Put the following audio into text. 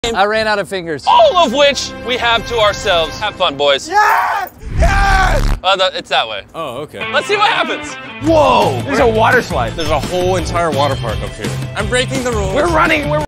I ran out of fingers. All of which we have to ourselves. Have fun, boys. Yes! Yes! It's that way. Oh, okay. Let's see what happens. Whoa! There's a water slide. There's a whole entire water park up here. I'm breaking the rules. We're running.